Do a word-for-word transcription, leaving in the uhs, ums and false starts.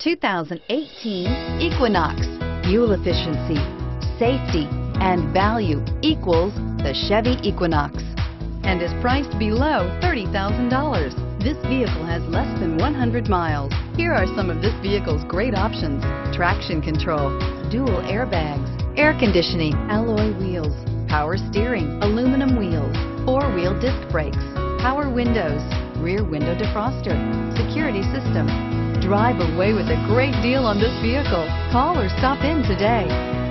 two thousand eighteen Equinox. Fuel efficiency, safety, and value equals the Chevy Equinox, and is priced below thirty thousand dollars. This vehicle has less than one hundred miles. Here are some of this vehicle's great options: traction control, dual airbags, air conditioning, alloy wheels, power steering, aluminum wheels, four-wheel disc brakes, power windows, rear window defroster, security system. Drive away with a great deal on this vehicle. Call or stop in today.